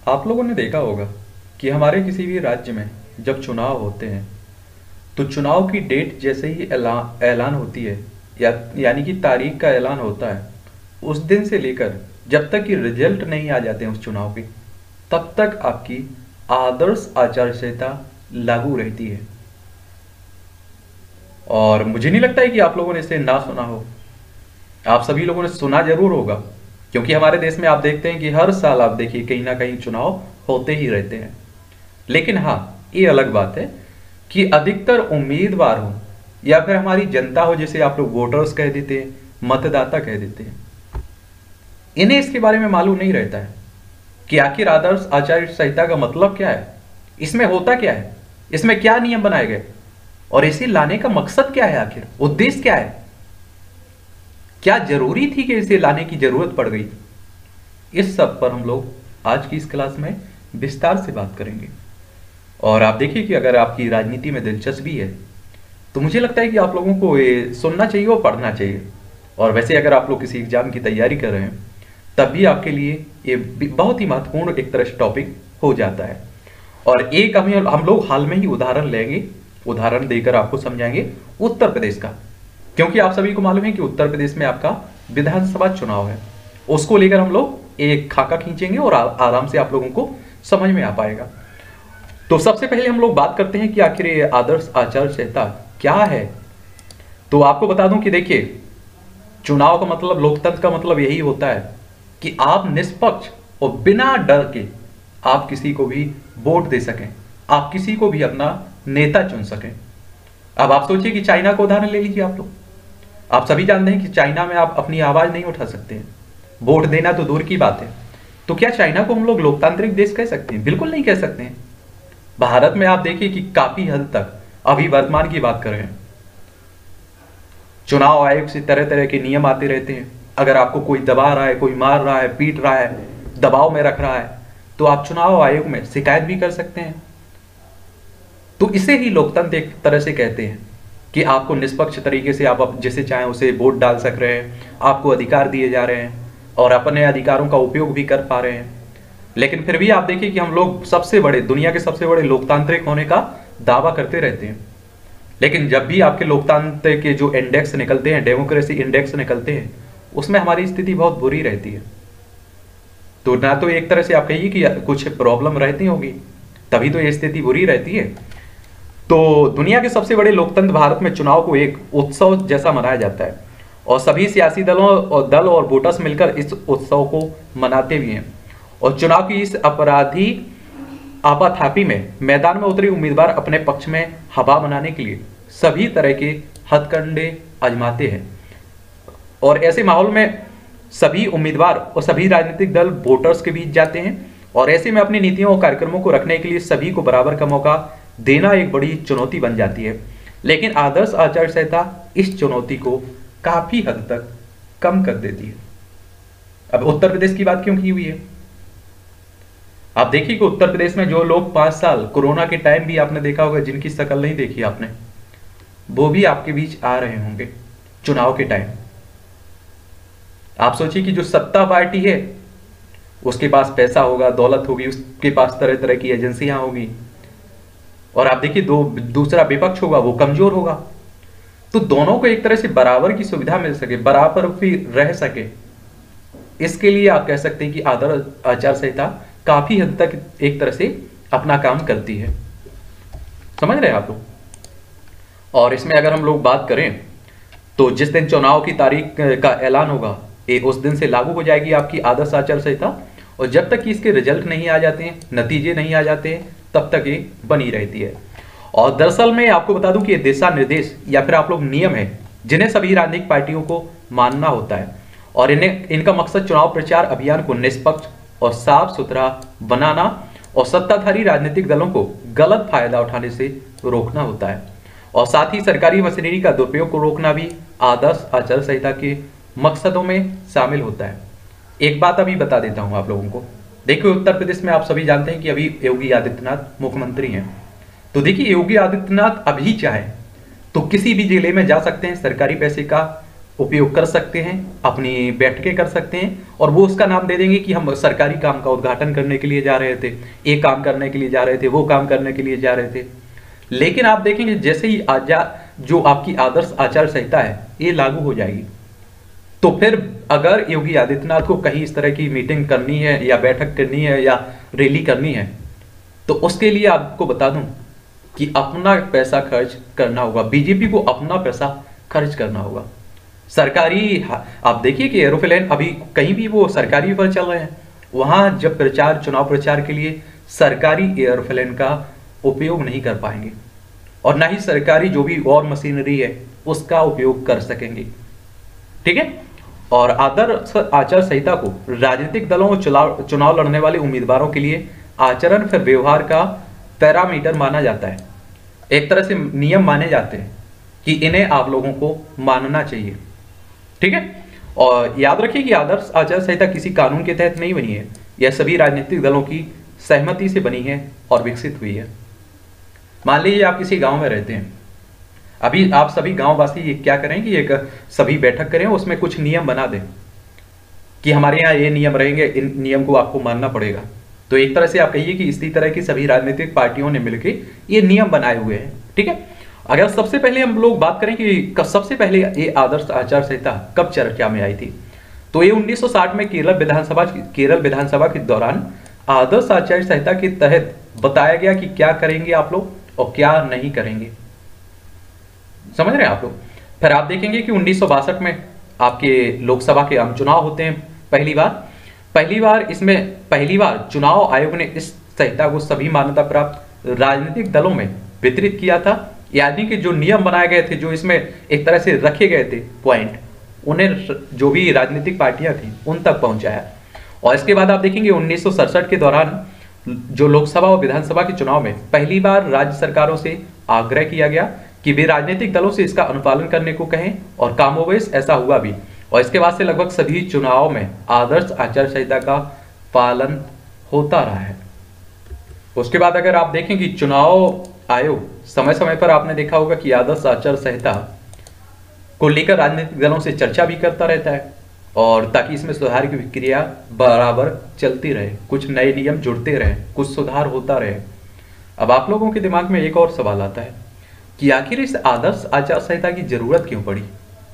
आप लोगों ने देखा होगा कि हमारे किसी भी राज्य में जब चुनाव होते हैं तो चुनाव की डेट जैसे ही ऐलान होती है यानी कि तारीख का ऐलान होता है, उस दिन से लेकर जब तक कि रिजल्ट नहीं आ जाते हैं उस चुनाव के, तब तक आपकी आदर्श आचार संहिता लागू रहती है। और मुझे नहीं लगता है कि आप लोगों ने इसे ना सुना हो। आप सभी लोगों ने सुना जरूर होगा, क्योंकि हमारे देश में आप देखते हैं कि हर साल आप देखिए कहीं ना कहीं चुनाव होते ही रहते हैं। लेकिन हाँ, ये अलग बात है कि अधिकतर उम्मीदवार हो या फिर हमारी जनता हो, जिसे आप लोग वोटर्स कह देते हैं, मतदाता कह देते हैं, इन्हें इसके बारे में मालूम नहीं रहता है कि आखिर आदर्श आचार संहिता का मतलब क्या है, इसमें होता क्या है, इसमें क्या नियम बनाए गए और इसे लाने का मकसद क्या है, आखिर उद्देश्य क्या है, क्या जरूरी थी कि इसे लाने की जरूरत पड़ गई। इस सब पर हम लोग आज की इस क्लास में विस्तार से बात करेंगे। और आप देखिए कि अगर आपकी राजनीति में दिलचस्पी है तो मुझे लगता है कि आप लोगों को ये सुनना चाहिए और पढ़ना चाहिए। और वैसे अगर आप लोग किसी एग्जाम की तैयारी कर रहे हैं तब भी आपके लिए ये बहुत ही महत्वपूर्ण एक तरह से टॉपिक हो जाता है। और एक हम लोग हाल में ही उदाहरण लेंगे, उदाहरण देकर आपको समझाएंगे उत्तर प्रदेश का, क्योंकि आप सभी को मालूम है कि उत्तर प्रदेश में आपका विधानसभा चुनाव है। उसको लेकर हम लोग एक खाका खींचेंगे और आराम से आप लोगों को समझ में आ पाएगा। तो सबसे पहले हम लोग बात करते हैं कि आखिर ये आदर्श आचार संहिता क्या है। तो आपको बता दूं कि देखिए, चुनाव का मतलब, लोकतंत्र का मतलब यही होता है कि आप निष्पक्ष और बिना डर के आप किसी को भी वोट दे सकें, आप किसी को भी अपना नेता चुन सकें। अब आप सोचिए कि चाइना का उदाहरण ले लीजिए। आप लोग, आप सभी जानते हैं कि चाइना में आप अपनी आवाज नहीं उठा सकते हैं, वोट देना तो दूर की बात है। तो क्या चाइना को हम लोग लोकतांत्रिक देश कह सकते हैं? बिल्कुल नहीं कह सकते हैं। भारत में आप देखिए कि काफी हद तक, अभी वर्तमान की बात कर रहे हैं, चुनाव आयोग से तरह तरह के नियम आते रहते हैं। अगर आपको कोई दबा रहा है, कोई मार रहा है, पीट रहा है, दबाव में रख रहा है, तो आप चुनाव आयोग में शिकायत भी कर सकते हैं। तो इसे ही लोकतंत्र एक तरह से कहते हैं कि आपको निष्पक्ष तरीके से आप जिसे चाहें उसे वोट डाल सक रहे हैं, आपको अधिकार दिए जा रहे हैं और अपने अधिकारों का उपयोग भी कर पा रहे हैं। लेकिन फिर भी आप देखिए कि हम लोग सबसे बड़े, दुनिया के सबसे बड़े लोकतांत्रिक होने का दावा करते रहते हैं, लेकिन जब भी आपके लोकतंत्र के जो इंडेक्स निकलते हैं, डेमोक्रेसी इंडेक्स निकलते हैं, उसमें हमारी स्थिति बहुत बुरी रहती है। तो ना तो एक तरह से आप कहिए कि कुछ प्रॉब्लम रहती होगी, तभी तो ये स्थिति बुरी रहती है। तो दुनिया के सबसे बड़े लोकतंत्र भारत में चुनाव को एक उत्सव जैसा मनाया जाता है और सभी सियासी दल और वोटर्स मिलकर इस उत्सव को मनाते भी हैं। और चुनाव की इस अपराधी आपाधापी में मैदान में उतरे उम्मीदवार अपने पक्ष में हवा बनाने के लिए सभी तरह के हथकंडे आजमाते हैं। और ऐसे माहौल में सभी उम्मीदवार और सभी राजनीतिक दल वोटर्स के बीच जाते हैं और ऐसे में अपनी नीतियों और कार्यक्रमों को रखने के लिए सभी को बराबर का मौका देना एक बड़ी चुनौती बन जाती है। लेकिन आदर्श आचार संहिता इस चुनौती को काफी हद तक कम कर देती है। अब उत्तर प्रदेश की बात क्यों की हुई है? आप देखिए कि उत्तर प्रदेश में जो लोग 5 साल कोरोना के टाइम भी आपने देखा होगा, जिनकी शक्ल नहीं देखी आपने, वो भी आपके बीच आ रहे होंगे चुनाव के टाइम। आप सोचिए कि जो सत्ता पार्टी है उसके पास पैसा होगा, दौलत होगी, उसके पास तरह तरह की एजेंसियां होगी, और आप देखिए दूसरा विपक्ष होगा, वो कमजोर होगा। तो दोनों को एक तरह से बराबर की सुविधा मिल सके, बराबर भी रह सके, इसके लिए आप कह सकते हैं कि आदर्श आचार संहिता काफी हद तक एक तरह से अपना काम करती है। समझ रहे हैं आप लोग? और इसमें अगर हम लोग बात करें तो जिस दिन चुनाव की तारीख का ऐलान होगा, उस दिन से लागू हो जाएगी आपकी आदर्श आचार संहिता। और जब तक कि इसके रिजल्ट नहीं आ जाते हैं, नतीजे नहीं आ जाते हैं, तब तक ये बनी रहती है। और दरअसल में आपको बता दूं कि ये दिशा निर्देश या फिर आप लोग नियम है जिन्हें सभी राजनीतिक पार्टियों को मानना होता है, और इनका मकसद चुनाव प्रचार अभियान को निष्पक्ष और साफ सुथरा बनाना और सत्ताधारी राजनीतिक दलों को गलत फायदा उठाने से रोकना होता है। और साथ ही सरकारी मशीनरी का दुरुपयोग को रोकना भी आदर्श आचार संहिता के मकसदों में शामिल होता है। एक बात अभी बता देता हूं आप लोगों को। देखिए, उत्तर प्रदेश में आप सभी जानते हैं कि अभी योगी आदित्यनाथ मुख्यमंत्री हैं। तो देखिए, योगी आदित्यनाथ अभी चाहे तो किसी भी जिले में जा सकते हैं, सरकारी पैसे का उपयोग कर सकते हैं, अपनी बैठकें कर सकते हैं, और वो उसका नाम दे देंगे कि हम सरकारी काम का उद्घाटन करने के लिए जा रहे थे, एक काम करने के लिए जा रहे थे, वो काम करने के लिए जा रहे थे। लेकिन आप देखेंगे जैसे ही जो आपकी आदर्श आचार संहिता है ये लागू हो जाएगी, तो फिर अगर योगी आदित्यनाथ को कहीं इस तरह की मीटिंग करनी है या बैठक करनी है या रैली करनी है, तो उसके लिए आपको बता दूं कि अपना पैसा खर्च करना होगा, बीजेपी को अपना पैसा खर्च करना होगा। सरकारी, आप देखिए कि एरोप्लेन अभी कहीं भी वो सरकारी पर चल रहे हैं, वहां जब चुनाव प्रचार के लिए सरकारी एरोप्लेन का उपयोग नहीं कर पाएंगे, और ना ही सरकारी जो भी और मशीनरी है उसका उपयोग कर सकेंगे। ठीक है। और आदर्श आचार संहिता को राजनीतिक दलों और चुनाव लड़ने वाले उम्मीदवारों के लिए आचरण फिर व्यवहार का पैरामीटर माना जाता है, एक तरह से नियम माने जाते हैं कि इन्हें आप लोगों को मानना चाहिए। ठीक है। और याद रखिए कि आदर्श आचार संहिता किसी कानून के तहत नहीं बनी है, यह सभी राजनीतिक दलों की सहमति से बनी है और विकसित हुई है। मान लीजिए आप किसी गांव में रहते हैं, अभी आप सभी गांववासी क्या करें कि एक सभी बैठक करें, उसमें कुछ नियम बना दें कि हमारे यहाँ ये नियम रहेंगे, इन नियम को आपको मानना पड़ेगा। तो एक तरह से आप कहिए कि इसी तरह की सभी राजनीतिक पार्टियों ने मिलकर ये नियम बनाए हुए हैं। ठीक है। अगर सबसे पहले हम लोग बात करें कि सबसे पहले ये आदर्श आचार संहिता कब चर्चा में आई थी, तो ये 1960 में केरल विधानसभा के दौरान आदर्श आचार संहिता के तहत बताया गया कि क्या करेंगे आप लोग और क्या नहीं करेंगे। समझ रहे हैं आप लोग। फिर आप देखेंगे कि 1962 में आपके लोकसभा के आम चुनाव होते हैं पहली बार चुनाव आयोग ने इस संहिता को सभी मान्यता प्राप्त राजनीतिक दलों में वितरित किया था, यानी कि जो नियम बनाए गए थे, जो इसमें एक तरह से रखे गए थे पॉइंट, उन्हें जो भी राजनीतिक पार्टियां थी उन तक पहुंचाया। और इसके बाद आप देखेंगे 1967 के दौरान जो लोकसभा और विधानसभा के चुनाव में पहली बार राज्य सरकारों से आग्रह किया गया कि वे राजनीतिक दलों से इसका अनुपालन करने को कहें, और कामोबेश ऐसा हुआ भी। और इसके बाद से लगभग सभी चुनाव में आदर्श आचार संहिता का पालन होता रहा है। उसके बाद अगर आप देखें कि चुनाव आयोग समय समय पर आपने देखा होगा कि आदर्श आचार संहिता को लेकर राजनीतिक दलों से चर्चा भी करता रहता है, और ताकि इसमें सुधार की प्रक्रिया बराबर चलती रहे, कुछ नए नियम जुड़ते रहे, कुछ सुधार होता रहे। अब आप लोगों के दिमाग में एक और सवाल आता है कि आखिर इस आदर्श आचार संहिता की जरूरत क्यों पड़ी।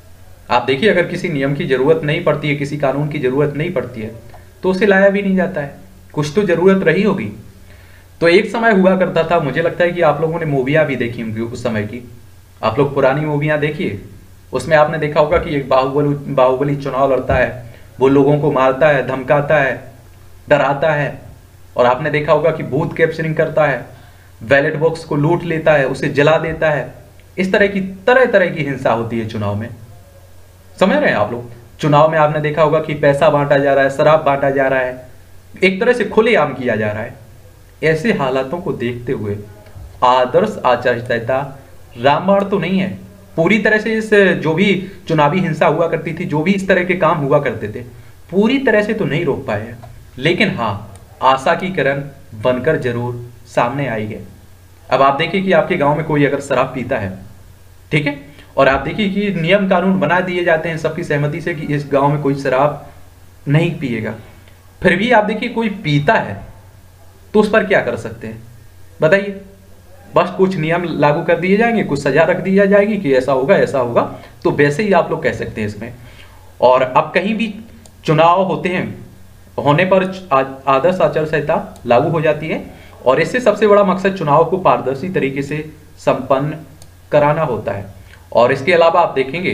आप देखिए, अगर किसी नियम की जरूरत नहीं पड़ती है, किसी कानून की जरूरत नहीं पड़ती है, तो उसे लाया भी नहीं जाता है, कुछ तो जरूरत रही होगी। तो एक समय हुआ करता था, मुझे लगता है कि आप लोगों ने मूवियां भी देखी होंगी उस समय की, आप लोग पुरानी मूवियां देखिए, उसमें आपने देखा होगा कि एक बाहुबली चुनाव लड़ता है, वो लोगों को मारता है, धमकाता है, डराता है, और आपने देखा होगा कि बूथ कैप्चरिंग करता है, बैलेट बॉक्स को लूट लेता है, उसे जला देता है। इस तरह तरह की हिंसा होती है चुनाव में। समझ रहे हैं आप लोग। चुनाव में आपने देखा होगा कि पैसा बांटा जा रहा है, शराब बांटा जा रहा है, एक तरह से खुलेआम किया जा रहा है। ऐसे हालातों को देखते हुए आदर्श आचार संहिता रामबाण तो नहीं है, पूरी तरह से इस जो भी चुनावी हिंसा हुआ करती थी, जो भी इस तरह के काम हुआ करते थे, पूरी तरह से तो नहीं रोक पाए हैं, लेकिन हाँ, आशा की किरण बनकर जरूर सामने आई है। अब आप देखिए कि आपके गांव में कोई अगर शराब पीता है, ठीक है, और आप देखिए कि नियम कानून बना दिए जाते हैं सबकी सहमति से कि इस गांव में कोई शराब नहीं पिएगा, फिर भी आप देखिए कोई पीता है, तो उस पर क्या कर सकते हैं बताइए। बस कुछ नियम लागू कर दिए जाएंगे, कुछ सजा रख दी जाएगी कि ऐसा होगा ऐसा होगा, तो वैसे ही आप लोग कह सकते हैं इसमें। और अब कहीं भी चुनाव होते हैं, होने पर आदर्श आचार संहिता लागू हो जाती है, और इससे सबसे बड़ा मकसद चुनाव को पारदर्शी तरीके से संपन्न कराना होता है। और इसके अलावा आप देखेंगे,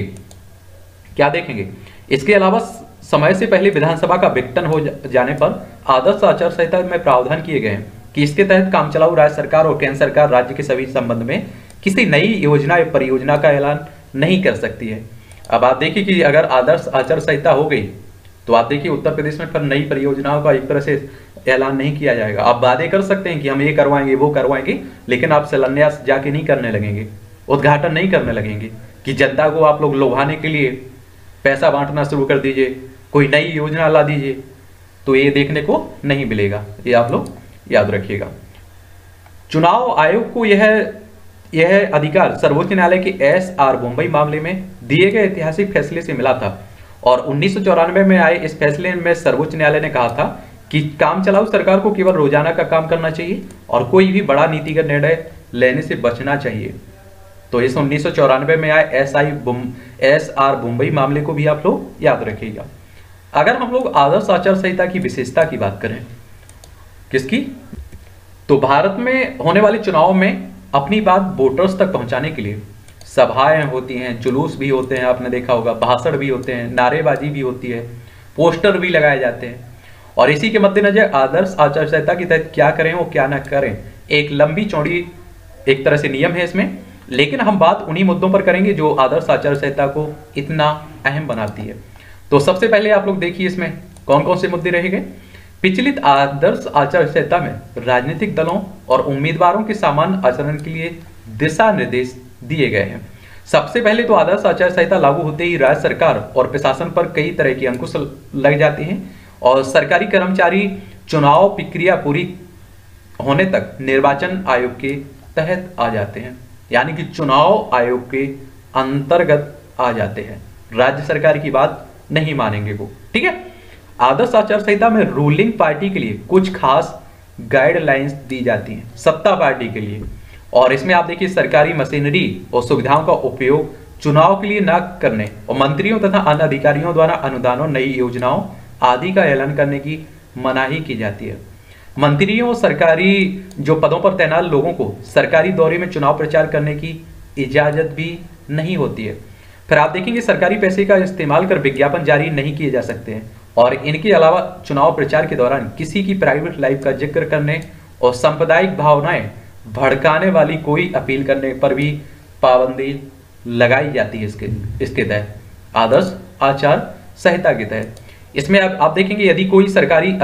क्या देखेंगे, इसके अलावा समय से पहले विधानसभा का विघटन हो जाने पर आदर्श आचार संहिता में प्रावधान किए गए हैं कि इसके तहत कामचलाऊ राज्य सरकार और केंद्र सरकार राज्य के सभी संबंध में किसी नई योजना या परियोजना का ऐलान नहीं कर सकती है। अब आप देखिए कि अगर आदर्श आचार संहिता हो गई, तो आप देखिए उत्तर प्रदेश में फिर नई परियोजनाओं का एक तरह से ऐलान नहीं किया जाएगा। आप वादे कर सकते हैं कि हम ये करवाएंगे वो करवाएंगे, लेकिन आप शिलान्यास जाके नहीं करने लगेंगे, उद्घाटन नहीं करने लगेंगे कि जनता को आप लोग लुभाने के लिए पैसा बांटना शुरू कर दीजिए, कोई नई योजना ला दीजिए, तो ये देखने को नहीं मिलेगा। ये आप लोग याद रखिएगा। चुनाव आयोग को यह यह अधिकार सर्वोच्च न्यायालय के एस.आर. मुंबई मामले में दिए गए ऐतिहासिक फैसले से मिला था और 1994 में आए इस फैसले में सर्वोच्च न्यायालय ने कहा था कि काम चलाऊ सरकार को केवल रोजाना का काम करना चाहिए और कोई भी बड़ा नीतिगत निर्णय लेने से बचना चाहिए। तो इस 1994 में आए एस.आर. मुंबई मामले को भी आप लोग याद रखिएगा। अगर हम लोग आदर्श आचार संहिता की विशेषता की बात करें, किसकी, तो भारत में होने वाले चुनाव में अपनी बात वोटर्स तक पहुंचाने के लिए सभाएं होती हैं, जुलूस भी होते हैं, आपने देखा होगा, भाषण भी होते हैं, नारेबाजी भी होती है, पोस्टर भी लगाए जाते हैं। और इसी के मद्देनजर आदर्श आचार संहिता के तहत क्या करें और क्या ना करें, एक लंबी चौड़ी एक तरह से नियम है इसमें। लेकिन हम बात उन्हीं मुद्दों पर करेंगे जो आदर्श आचार संहिता को इतना अहम बनाती है। तो सबसे पहले आप लोग देखिए इसमें कौन कौन से मुद्दे रहेंगे। पिछली आदर्श आचार संहिता में राजनीतिक दलों और उम्मीदवारों के सामान्य आचरण के लिए दिशा निर्देश दिए गए हैं। सबसे पहले तो आदर्श आचार संहिता लागू होते ही राज्य सरकार और प्रशासन पर कई तरह की अंकुश लग जाती हैं और सरकारी कर्मचारी चुनाव प्रक्रिया पूरी होने तक निर्वाचन आयोग के तहत आ जाते हैं, यानी कि चुनाव आयोग के अंतर्गत आ जाते हैं। राज्य सरकार की बात नहीं मानेंगे वो, ठीक है। आदर्श आचार संहिता में रूलिंग पार्टी के लिए कुछ खास गाइडलाइंस दी जाती हैं, सत्ता पार्टी के लिए। और इसमें आप देखिए सरकारी मशीनरी और सुविधाओं का उपयोग चुनाव के लिए न करने और मंत्रियों तथा अन्य अधिकारियों द्वारा अनुदानों, नई योजनाओं आदि का ऐलान करने की मनाही की जाती है। मंत्रियों और सरकारी जो पदों पर तैनात लोगों को सरकारी दौरे में चुनाव प्रचार करने की इजाजत भी नहीं होती है। फिर आप देखेंगे सरकारी पैसे का इस्तेमाल कर विज्ञापन जारी नहीं किए जा सकते हैं और इनके अलावा चुनाव प्रचार के दौरान किसी की प्राइवेट लाइफ का जिक्र करने और सांप्रदायिक भावनाएं भड़काने वाली कोई अपील करने पर भी पाबंदी लगाई जाती है इसके तहत, आदर्श आचार संहिता के तहत। इसमें आप देखेंगे यदि कोई सरकारी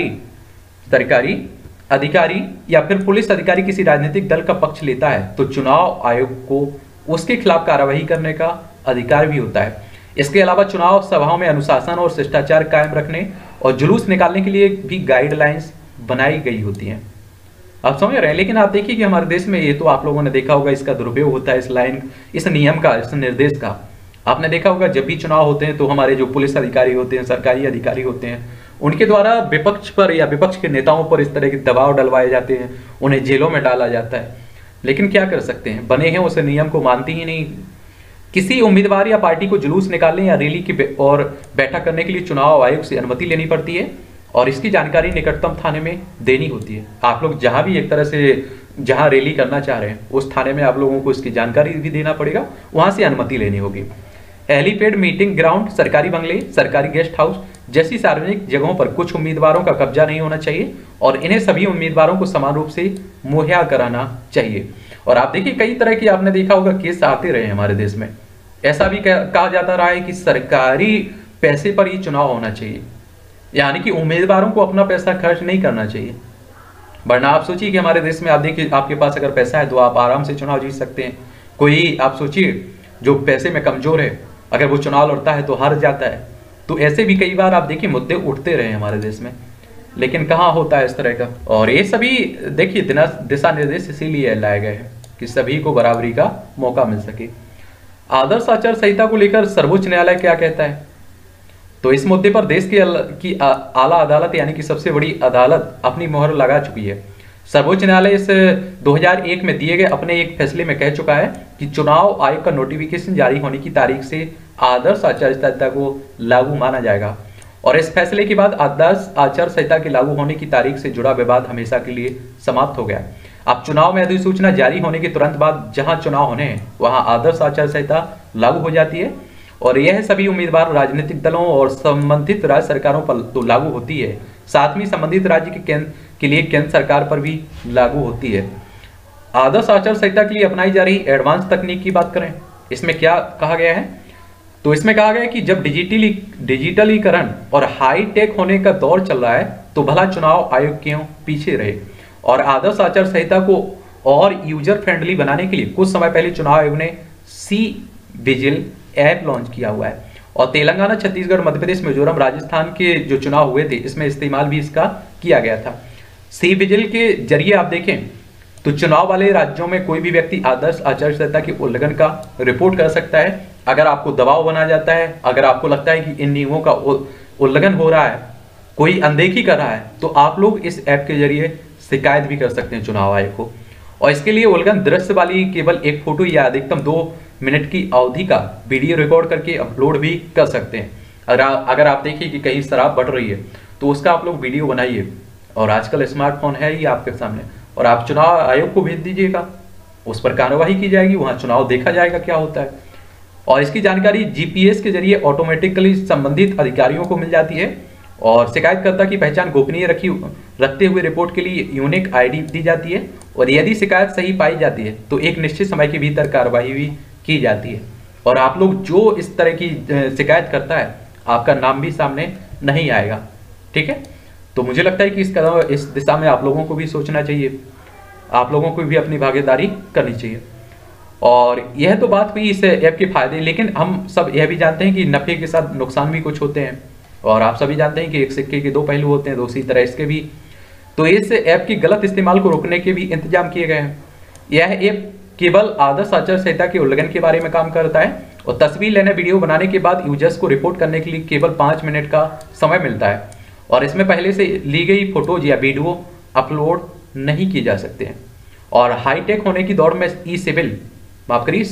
अधिकारी या फिर पुलिस अधिकारी किसी राजनीतिक दल का पक्ष लेता है तो चुनाव आयोग को उसके खिलाफ कार्रवाई करने का अधिकार भी होता है। इसके अलावा चुनाव सभाओं में अनुशासन और शिष्टाचार कायम रखने और जुलूस निकालने के लिए भी गाइडलाइंस बनाई गई होती हैं। आप समझ रहे हैं। लेकिन आप देखिए कि हमारे देश में ये तो आप लोगों ने देखा होगा, इसका दुरुपयोग होता है, इस नियम का, इस निर्देश का। आपने देखा होगा जब भी चुनाव होते हैं तो हमारे जो पुलिस अधिकारी होते हैं, सरकारी अधिकारी होते हैं, उनके द्वारा विपक्ष पर या विपक्ष के नेताओं पर इस तरह के दबाव डलवाए जाते हैं, उन्हें जेलों में डाला जाता है। लेकिन क्या कर सकते हैं, बने हैं उस नियम को मानते ही नहीं। किसी उम्मीदवार या पार्टी को जुलूस निकालने या रैली और बैठक करने के लिए चुनाव आयोग से अनुमति लेनी पड़ती है और इसकी जानकारी निकटतम थाने में देनी होती है। आप लोग जहां भी एक तरह से जहां रैली करना चाह रहे हैं उस थाने में आप लोगों को इसकी जानकारी भी देना पड़ेगा, वहां से अनुमति लेनी होगी। हेलीपैड, मीटिंग ग्राउंड, सरकारी बंगले, सरकारी गेस्ट हाउस जैसी सार्वजनिक जगहों पर कुछ उम्मीदवारों का कब्जा नहीं होना चाहिए और इन्हें सभी उम्मीदवारों को समान रूप से मुहैया कराना चाहिए। और आप देखिए कई तरह की आपने देखा होगा केस आते रहे हमारे देश में। ऐसा भी कहा जाता रहा है कि सरकारी पैसे पर ही चुनाव होना चाहिए, यानी कि उम्मीदवारों को अपना पैसा खर्च नहीं करना चाहिए। वरना आप सोचिए कि हमारे देश में आप देखिए आपके पास अगर पैसा है तो आप आराम से चुनाव जीत सकते हैं। कोई आप सोचिए जो पैसे में कमजोर है, अगर वो चुनाव लड़ता है तो हार जाता है। तो ऐसे भी कई बार आप देखिए मुद्दे उठते रहे हमारे देश में, लेकिन कहाँ होता है इस तरह का। और ये सभी देखिए दिशा निर्देश इसीलिए लाए गए हैं कि सभी को बराबरी का मौका मिल सके। आदर्श आचार संहिता को लेकर सर्वोच्च न्यायालय क्या कहता है, तो इस मुद्दे पर देश की आला अदालत यानी कि सबसे बड़ी अदालत अपनी मोहर लगा चुकी है। सर्वोच्च न्यायालय इस 2001 में दिए गए अपने एक फैसले में कह चुका है कि चुनाव आयोग का नोटिफिकेशन जारी होने की तारीख से आदर्श आचार संहिता को लागू माना जाएगा और इस फैसले के बाद आदर्श आचार संहिता के लागू होने की तारीख से जुड़ा विवाद हमेशा के लिए समाप्त हो गया। अब चुनाव में अधिसूचना जारी होने के तुरंत बाद जहां चुनाव होने हैं वहां आदर्श आचार संहिता लागू हो जाती है और यह सभी उम्मीदवार, राजनीतिक दलों और संबंधित राज्य सरकारों पर तो लागू होती है, साथ में संबंधित राज्य के लिए केंद्र सरकार पर भी लागू होती है। आदर्श आचार संहिता के लिए अपनाई जा रही एडवांस तकनीक की बात करें, इसमें क्या कहा गया है, तो इसमें कहा गया है कि जब डिजिटलीकरण और हाई टेक होने का दौर चल रहा है तो भला चुनाव आयोग क्यों पीछे रहे। और आदर्श आचार संहिता को और यूजर फ्रेंडली बनाने के लिए कुछ समय पहले चुनाव आयोग ने सी विजिल ऐप लॉन्च किया हुआ है और तेलंगाना, छत्तीसगढ़, मध्य प्रदेश, मिजोरम, राजस्थान के जो चुनाव हुए थे इसमें इस्तेमाल भी इसका किया गया था। सी विजिल के जरिए आप देखें तो चुनाव वाले राज्यों में कोई भी व्यक्ति आदर्श आचार संहिता के उल्लंघन का रिपोर्ट कर सकता है। अगर आपको दबाव बनाया जाता है, अगर आपको लगता है कि इन नियमों का उल्लंघन हो रहा है, कोई अनदेखी कर रहा है, तो आप लोग इस ऐप के जरिए शिकायत भी कर सकते हैं चुनाव आयोग को। और इसके लिए उल्लंघन दृश्य वाली केवल एक फोटो या अधिकतम 2 मिनट की अवधि का वीडियो रिकॉर्ड करके अपलोड भी कर सकते हैं। अगर आप देखिए कि कहीं शराब बढ़ रही है तो उसका आप लोग वीडियो बनाइए, और आजकल स्मार्टफोन है ही आपके सामने, और आप चुनाव आयोग को भेज दीजिएगा, उस पर कार्रवाई की जाएगी, वहां चुनाव देखा जाएगा क्या होता है। और इसकी जानकारी जीपीएस के जरिए ऑटोमेटिकली संबंधित अधिकारियों को मिल जाती है, और शिकायतकर्ता की पहचान गोपनीय रखते हुए रिपोर्ट के लिए यूनिक आईडी दी जाती है, और यदि शिकायत सही पाई जाती है तो एक निश्चित समय के भीतर कार्रवाई भी की जाती है। और आप लोग जो इस तरह की शिकायत करता है, आपका नाम भी सामने नहीं आएगा। ठीक है, तो मुझे लगता है कि इस दिशा में आप लोगों को भी सोचना चाहिए, आप लोगों को भी अपनी भागीदारी करनी चाहिए। और यह तो बात हुई इस ऐप के फायदे, लेकिन हम सब यह भी जानते हैं कि नफे के साथ नुकसान भी कुछ होते हैं, और आप सभी जानते हैं कि एक सिक्के के 2 पहलू होते हैं, तो उसी तरह इसके भी। तो इस ऐप की गलत इस्तेमाल को रोकने के भी इंतजाम किए गए हैं। यह ऐप केवल आदर्श आचार संहिता के उल्लंघन के बारे में काम करता है, और तस्वीर लेने, वीडियो बनाने के बाद यूजर्स को रिपोर्ट करने के लिए केवल 5 मिनट का समय मिलता है, और इसमें पहले से ली गई फोटोज या वीडियो अपलोड नहीं की जा सकते हैं। और हाईटेक होने की दौड़ में माफ करिए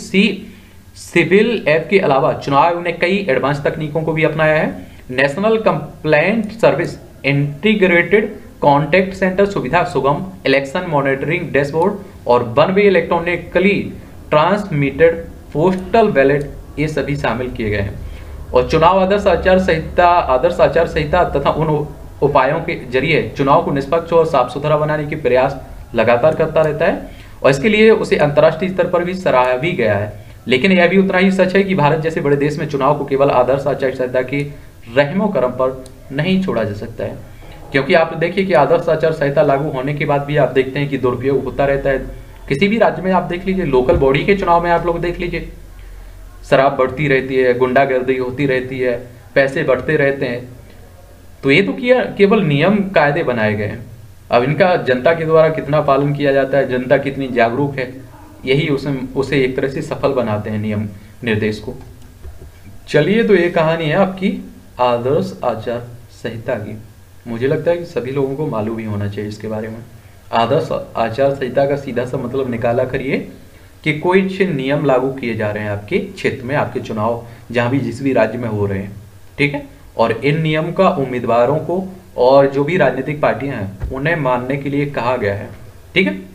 सिविल ऐप के अलावा चुनाव आयोग ने कई एडवांस तकनीकों को भी अपनाया है। National complaint service, integrated contact centre Suvidha, Sugam election monitoring dashboard, और 1 way electronically transmitted postal ballot, ये सभी शामिल किए गए हैं। और चुनाव आदर्श आचार संहिता तथा उन उपायों के जरिए चुनाव को निष्पक्ष और साफ सुथरा बनाने के प्रयास लगातार करता रहता है, और इसके लिए उसे अंतर्राष्ट्रीय स्तर पर भी सराहा भी गया है। लेकिन यह भी उतना ही सच है कि भारत जैसे बड़े देश में चुनाव को केवल आदर्श आचार संहिता के रहमो करम पर नहीं छोड़ा जा सकता है, क्योंकि आप देखिए कि आदर्श आचार संहिता लागू होने के बाद भी आप देखते हैं कि दुरुपयोग होता रहता है। किसी भी राज्य में आप देख लीजिए, लोकल बॉडी के चुनाव में आप लोग देख लीजिए, शराब बढ़ती रहती है, गुंडागर्दी होती रहती है, पैसे बढ़ते रहते हैं। तो ये तो केवल नियम कायदे बनाए गए हैं, अब इनका जनता के द्वारा कितना पालन किया जाता है, जनता कितनी जागरूक है, यही उसे एक तरह से सफल बनाते हैं नियम निर्देश को। चलिए, तो ये कहानी है आपकी आदर्श आचार संहिता की। मुझे लगता है कि सभी लोगों को मालूम ही होना चाहिए इसके बारे में। आदर्श आचार संहिता का सीधा सा मतलब निकाला करिए कि कोई नियम लागू किए जा रहे हैं आपके क्षेत्र में, आपके चुनाव जहां भी जिस भी राज्य में हो रहे हैं, ठीक है, और इन नियम का उम्मीदवारों को और जो भी राजनीतिक पार्टियां हैं उन्हें मानने के लिए कहा गया है। ठीक है।